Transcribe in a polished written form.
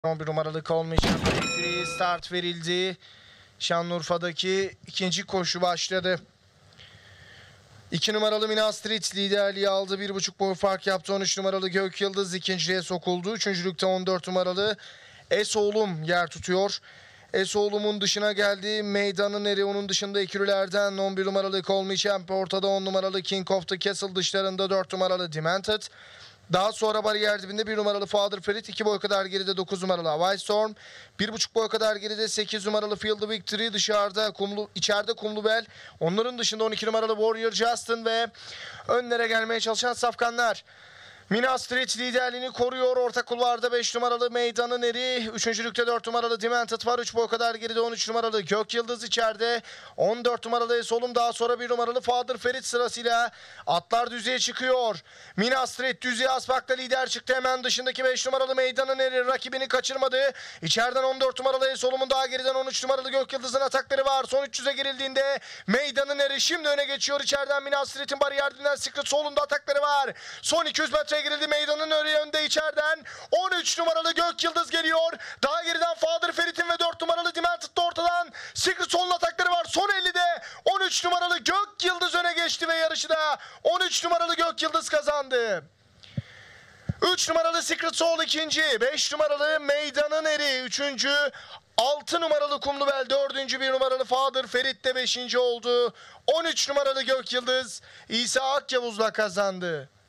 11 numaralı olmayacak. Start verildi. Şanlıurfa'daki ikinci koşu başladı. 2 numaralı Minas Street liderliği aldı. 1,5 boy fark yaptı. 13 numaralı Gök Yıldız ikinciliğe sokuldu. Üçüncülükte 14 numaralı Esoğlum yer tutuyor. Esoğlum'un dışına geldi. Meydanın eri onun dışında ikililerden 11 numaralı Call Me Champ ortada, 10 numaralı King of the Castle dışlarında 4 numaralı Demented. Daha sonra bariyer dibinde 1 numaralı Father Ferit, 2 boy kadar geride 9 numaralı Hawaii Storm, 1,5 boy kadar geride 8 numaralı Field Victory, dışarıda içeride Kumlubel, onların dışında 12 numaralı Warrior Justin ve önlere gelmeye çalışan safkanlar. Minas Street liderliğini koruyor. Orta kulvarda 5 numaralı Meydanın Eri. Üçüncülükte 4 numaralı Demented var. 3 boy kadar geride 13 numaralı Gök Yıldız içeride. 14 numaralı Esolum, daha sonra 1 numaralı Father Ferit sırasıyla atlar düzeye çıkıyor. Minas Street düzeye asmakta lider çıktı. Hemen dışındaki 5 numaralı Meydanın Eri rakibini kaçırmadı. İçeriden 14 numaralı Esolum'un, daha geriden 13 numaralı Gök Yıldız'ın atakları var. Son 300'e girildiğinde Meydanın Eri şimdi öne geçiyor. İçeriden Minas Street'in bariyerdinden Secret Soul'un da atakları var. Son 200 metre girildi. Meydanın önünde içeriden 13 numaralı Gök Yıldız geliyor. Daha geriden Father Ferit'in ve 4 numaralı Demented'da ortadan Secret Soul'un atakları var. Son 50'de 13 numaralı Gök Yıldız öne geçti ve yarışı da 13 numaralı Gök Yıldız kazandı. 3 numaralı Secret Soul ikinci, 5 numaralı Meydanın Eri üçüncü, 6 numaralı Kumlubel dördüncü, 1 numaralı Father Ferit de 5. oldu. 13 numaralı Gök Yıldız İsa Akyavuz'la kazandı.